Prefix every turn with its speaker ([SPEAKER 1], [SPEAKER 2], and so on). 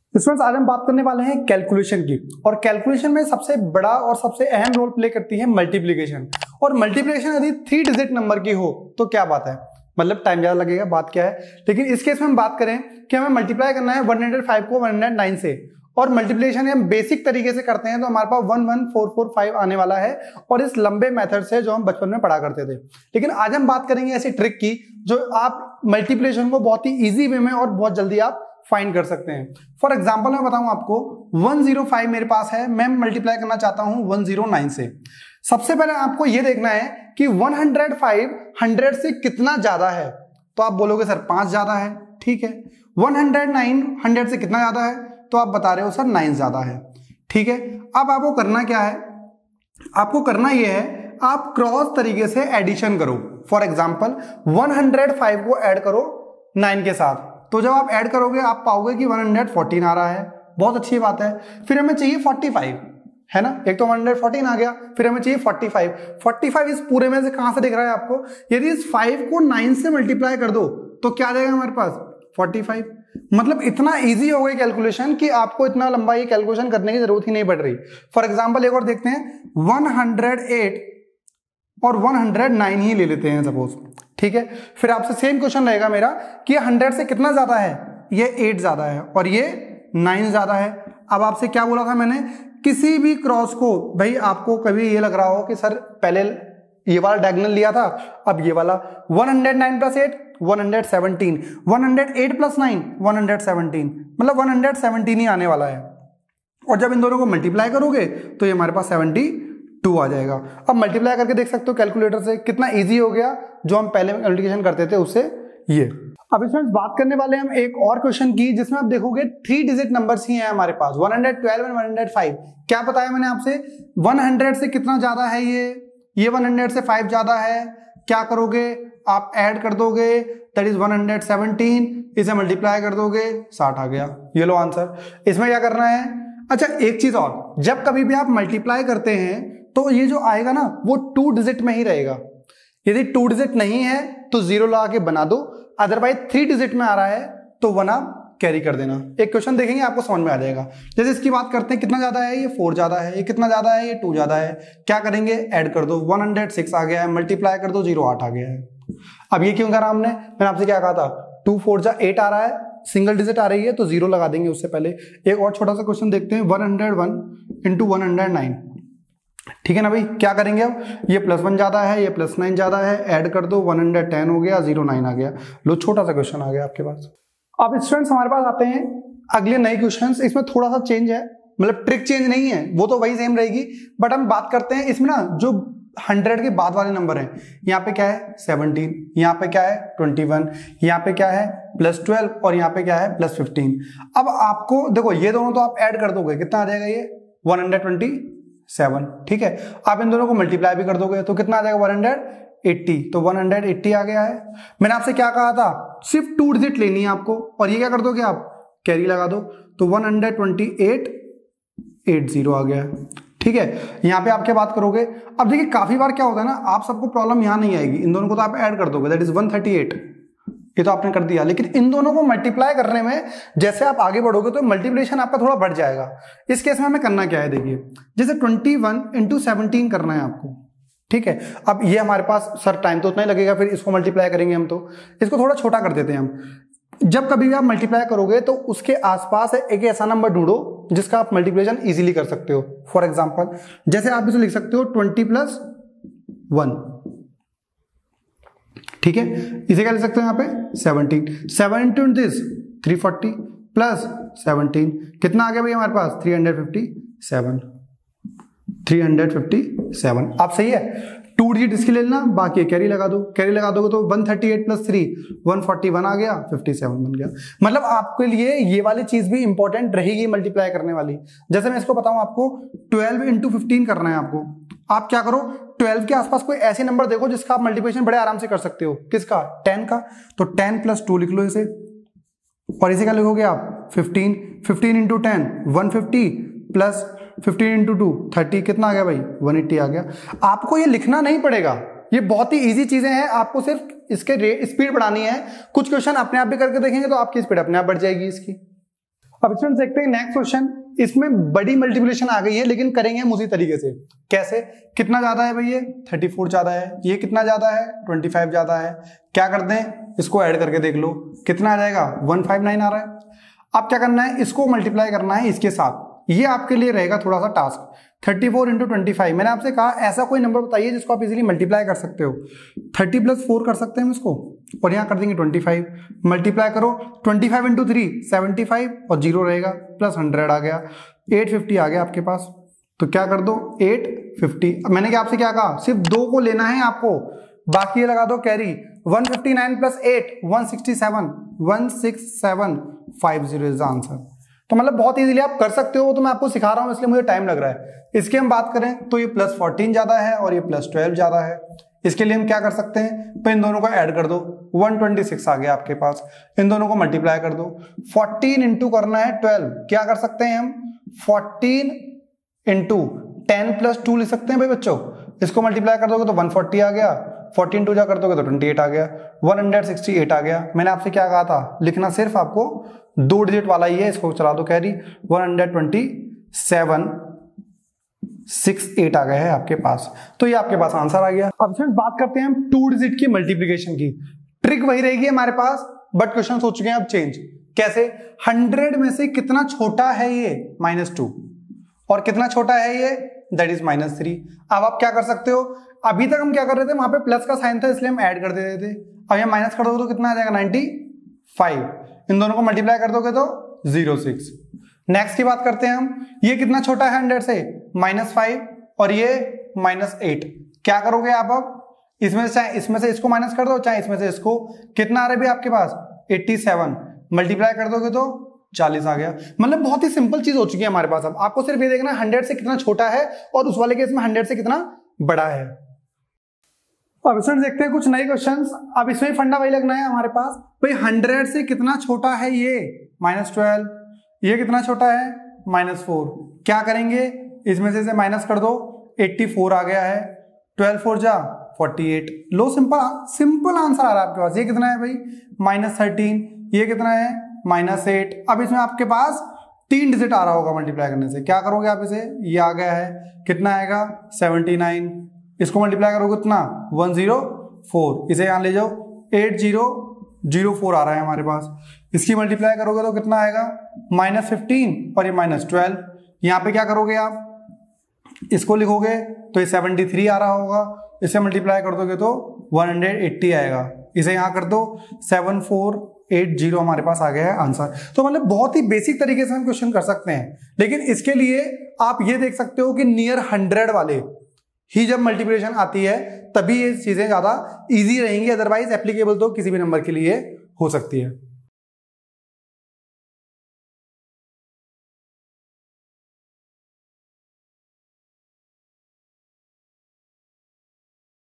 [SPEAKER 1] Students आज हम बात करने वाले हैं कैलकुलेशन की। और कैलकुलेशन में सबसे बड़ा और सबसे अहम रोल प्ले करती है मल्टीप्लिकेशन। और मल्टीप्लिकेशन यदि 3 डिजिट नंबर की हो तो क्या बात है, मतलब टाइम ज्यादा लगेगा, बात क्या है। लेकिन इस केस में हम बात करें कि हमें मल्टीप्लाई करना है 105 को 109 से, और मल्टीप्लिकेशन हम बेसिक तरीके से करते हैं तो हमारे पास 11445 आने वाला है, और इस लंबे मेथड से जो हम बचपन में पढ़ा करते थे। लेकिन आज हम बात करेंगे ऐसी ट्रिक की जो आप मल्टीप्लिकेशन को बहुत ही इजी वे में और बहुत जल्दी आप फाइंड कर सकते हैं। फॉर एग्जाम्पल मैं बताऊं आपको, 105 मेरे पास है, मैं मल्टीप्लाई करना चाहता हूं 109 से। सबसे पहले आपको यह देखना है कि 105 100 से कितना ज्यादा है। तो आप बोलोगे सर 5 ज्यादा है, ठीक है। 109 100 से कितना ज्यादा है, तो आप बता रहे हो सर 9 ज्यादा है, ठीक है। अब आपको करना क्या है, आपको करना यह है आप क्रॉस तरीके से एडिशन करो। फॉर एग्जाम्पल 105 को ऐड करो 9 के साथ, तो जब आप ऐड करोगे आप पाओगे कि 114 आ रहा है, बहुत अच्छी बात है। फिर हमें चाहिए 45, है ना, एक तो 114 आ गया, फिर हमें चाहिए 45 इस पूरे में से कहां से दिख रहा है आपको, यदि इस 5 को 9 से मल्टीप्लाई कर दो तो क्या आ जाएगा हमारे पास 45। मतलब इतना इजी हो गई कैलकुलेशन कि आपको इतना लंबा ये कैलकुलेशन करने की जरूरत ही नहीं पड़ रही। फॉर एग्जाम्पल एक और देखते हैं, 108 और 109 ही ले लेते हैं सपोज, ठीक है। फिर आपसे सेम क्वेश्चन रहेगा मेरा कि 100 से कितना ज्यादा है, ये 8 ज्यादा है और ये 9 ज्यादा है। अब आपसे क्या बोला था मैंने, किसी भी क्रॉस को, भाई आपको कभी ये लग रहा हो कि सर पहले ये वाला डायगोनल लिया था, अब ये वाला 109 प्लस 8 117, 108 प्लस 9 117, मतलब 117 ही आने वाला है। और जब इन दोनों को मल्टीप्लाई करोगे तो ये हमारे पास 72 आ जाएगा। अब मल्टीप्लाई करके देख सकते हो कैलकुलेटर से कितना इजी हो गया, जो हम पहले मल्टीप्लिकेशन करते थे उससे ये। अब इसमें बात करने वाले हम एक और क्वेश्चन की, जिसमें आप देखोगे 3 डिजिट नंबर्स ही हैं हमारे पास, 112 और 105। क्या बताया मैंने आपसे, 100 से कितना ज्यादा है ये 100 से 5 ज्यादा है। क्या करोगे आप ऐड कर दोगे, दैट इज 117, इसे मल्टीप्लाई कर दोगे 60 आ गया, ये लो आंसर। इसमें क्या करना है, अच्छा एक चीज और, जब कभी भी आप मल्टीप्लाई करते हैं तो ये जो आएगा ना वो 2 डिजिट में ही रहेगा। यदि 2 डिजिट नहीं है तो 0 लगा के बना दो, अदरवाइज 3 डिजिट में आ रहा है तो 1 आप कैरी कर देना। एक क्वेश्चन देखेंगे आपको समझ में आ जाएगा। जैसे इसकी बात करते हैं, कितना ज्यादा है, ये 4 ज्यादा है, ये कितना ज्यादा है, ये 2 ज्यादा है। क्या करेंगे, ऐड कर दो, 106 आ गया है, मल्टीप्लाई कर दो 08 आ गया है। अब ये क्यों करा हमने, मैंने आपसे क्या कहा था, 2 4 जा 8 आ रहा है, सिंगल डिजिट आ रही है तो 0 लगा देंगे उससे पहले। एक और छोटा सा क्वेश्चन देखते हैं, 101 इंटू 109, ठीक है ना भाई। क्या करेंगे अब, ये +1 ज्यादा है, ये +9 ज्यादा है, ऐड कर दो, 110 हो गया, 09 आ गया। लो छोटा सा क्वेश्चन आ गया आपके पास। अब स्टूडेंट्स हमारे पास आते हैं अगले नए क्वेश्चंस। इसमें थोड़ा सा चेंज है, मतलब ट्रिक चेंज नहीं है, वो तो वही सेम रहेगी, बट हम बात करते हैं इसमें ना जो 100 के बाद वाले नंबर हैं। यहाँ पे क्या है 17, यहाँ पे क्या है 21, यहाँ पे क्या है +12 और यहाँ पे क्या है +15। अब आपको देखो ये दोनों तो आप ऐड कर दोगे, कितना आ जाएगा ये 127, ठीक है। आप इन दोनों को मल्टीप्लाई भी कर दोगे तो कितना आ जाएगा 180, तो 180 आ गया है। मैंने आपसे क्या कहा था, सिर्फ 2 डिजिट लेनी है आपको, और ये क्या कर दोगे आप कैरी लगा दो, तो 12880 आ गया, ठीक है। यहाँ पे आप क्या बात करोगे, अब देखिए काफी बार क्या होता है ना, आप सबको प्रॉब्लम यहाँ नहीं आएगी, इन दोनों को तो आप ऐड कर दोगे, दैट इज 138, ये तो आपने कर दिया। लेकिन इन दोनों को मल्टीप्लाई करने में जैसे आप आगे बढ़ोगे तो मल्टीप्लिकेशन आपका थोड़ा बढ़ जाएगा। इस केस में हमें करना क्या है, देखिए जैसे 21 इंटू 17 करना है आपको, ठीक है। अब ये हमारे पास सर टाइम तो उतना ही लगेगा, फिर इसको मल्टीप्लाई करेंगे हम, तो इसको थोड़ा छोटा कर देते हैं हम। जब कभी भी आप मल्टीप्लाई करोगे तो उसके आसपास एक ऐसा नंबर ढूंढो जिसका आप मल्टीप्लिकेशन इजीली कर सकते हो। फॉर एग्जांपल जैसे आप इसे लिख सकते हो 20 + 1, ठीक है। इसे क्या लिख सकते हो यहाँ पे 17, 7 इंटू दिस 340 प्लस 17, कितना आ गया भाई हमारे पास 357। आप सही है, 2 डिजिट इसकी ले लेना, बाकी कैरी लगा दो, कैरी लगा दोगे तो 138 + 3 141 आ गया, 57 बन गया। मतलब आपके लिए ये वाली चीज भी इंपॉर्टेंट रहेगी मल्टीप्लाई करने वाली। जैसे मैं इसको बताऊं आपको, 12 इंटू 15 करना है आपको। आप क्या करो, 12 के आसपास कोई ऐसे नंबर देखो जिसका आप मल्टीप्लिकेशन बड़े आराम से कर सकते हो। किसका, 10 का, तो 10 + 2 लिख लो इसे, और इसे क्या लिखोगे आप 15 इंटू 10 150 प्लस 15 इंटू 2 30, कितना आ गया भाई 180 आ गया। आपको ये लिखना नहीं पड़ेगा, ये बहुत ही इजी चीजें हैं, आपको सिर्फ इसके स्पीड बढ़ानी है। कुछ क्वेश्चन अपने आप भी करके देखेंगे तो आपकी स्पीड अपने आप बढ़ जाएगी इसकी। अब इसमें देखते हैं नेक्स्ट क्वेश्चन। इसमें बड़ी मल्टीप्लिकेशन आ गई है लेकिन करेंगे हम उसी तरीके से। कैसे? कितना ज्यादा है भाई? ये 34 ज्यादा है। ये कितना ज्यादा है? 25 ज्यादा है। क्या करते हैं, इसको ऐड करके देख लो कितना आ जाएगा, 159 आ रहा है। अब क्या करना है, इसको मल्टीप्लाई करना है इसके साथ। ये आपके लिए रहेगा थोड़ा सा टास्क। 34 इंटू 25, मैंने आपसे कहा ऐसा कोई नंबर बताइए जिसको आप इजीली मल्टीप्लाई कर सकते हो। 30 + 4 कर सकते हैं हम इसको, और यहाँ कर देंगे 25। मल्टीप्लाई करो 25 इंटू 3 75, और 0 रहेगा, प्लस 100 आ गया, 850 आ गया आपके पास। तो क्या कर दो 850। मैंने क्या आपसे क्या कहा, सिर्फ 2 को लेना है आपको, बाकी ये लगा दो कैरी। 159 + 8 167, 16750 is the answer. तो मतलब बहुत इजीली आप कर सकते हो, तो मैं आपको सिखा रहा हूं इसलिए मुझे टाइम लग रहा है। इसकी हम बात करें तो ये +14 ज्यादा है और ये +12 ज्यादा है। इसके लिए हम क्या कर सकते हैं, तो इन दोनों को ऐड कर दो, 126 आ गया आपके पास। इन दोनों को मल्टीप्लाई कर दो, 14 इंटू करना है 12। क्या कर सकते हैं हम, 14 इंटू 10 + 2 लिख सकते हैं भाई बच्चों। इसको मल्टीप्लाई कर दोगे तो 140 आ गया, 14 2 जा कर दोगे तो 28 आ गया, 168 आ गया। मैंने आपसे क्या कहा था, लिखना सिर्फ आपको 2 डिजिट वाला ही है। इसको चला दो कैरी, 12768 आ गया है आपके पास। तो ये आपके पास आंसर आ गया। अब फ्रेंड्स बात करते हैं हम 2 डिजिट की मल्टीप्लिकेशन की। ट्रिक वही रहेगी हमारे पास, बट क्वेश्चन हो चुके हैं अब चेंज। कैसे? 100 में से कितना छोटा है ये, -2, और कितना छोटा है ये, दैट इज -3। अब आप क्या कर सकते हो, अभी तक हम क्या कर रहे थे, वहां पे प्लस का साइन था इसलिए हम ऐड कर देते थे। अब यहाँ माइनस कर दोगे तो कितना आ जाएगा, 95। इन दोनों को मल्टीप्लाई कर दोगे तो 06। नेक्स्ट की बात करते हैं हम, ये कितना छोटा है 100 से, -5, और ये -8। क्या करोगे आप, अब इसमें से चाहे इसमें से इसको माइनस कर दो, चाहे इसमें से इसको। कितना आ रहा है भी आपके पास, 87। मल्टीप्लाई कर दोगे तो 40 आ गया। मतलब बहुत ही सिंपल चीज हो चुकी है हमारे पास। अब आपको सिर्फ ये देखना 100 से कितना छोटा है और उस वाले केस में 100 से कितना बड़ा है। अब इसमें देखते हैं कुछ नए क्वेश्चंस। अब इसमें फंडा वही लगना है हमारे पास, भाई 100 से कितना छोटा है ये, -12। ये कितना छोटा है, -4। क्या करेंगे, इसमें से माइनस कर दो, 84 आ गया है, 12 4 जा 48। लो, सिंपल आंसर आ रहा है आपके पास। ये कितना है भाई, -13। ये कितना है, -8। अब इसमें आपके पास 3 डिजिट आ रहा होगा मल्टीप्लाई करने से। क्या करोगे आप इसे, ये आ गया है, कितना आएगा 79। इसको मल्टीप्लाई करोगे कितना, 104। इसे यहां ले जाओ, 8004 आ रहा है हमारे पास। इसकी मल्टीप्लाई करोगे तो कितना आएगा, -15, और ये -12। यहाँ पे क्या करोगे आप, इसको लिखोगे तो ये 73 आ रहा होगा। इसे मल्टीप्लाई कर दोगे तो 180 आएगा। इसे यहाँ कर दो, 7480 हमारे पास आ गया है आंसर। तो मतलब बहुत ही बेसिक तरीके से हम क्वेश्चन कर सकते हैं, लेकिन इसके लिए आप ये देख सकते हो कि नियर 100 वाले ही जब मल्टीप्लिकेशन आती है तभी ये चीजें ज्यादा इजी रहेंगी, अदरवाइज एप्लीकेबल तो किसी भी नंबर के लिए हो सकती है।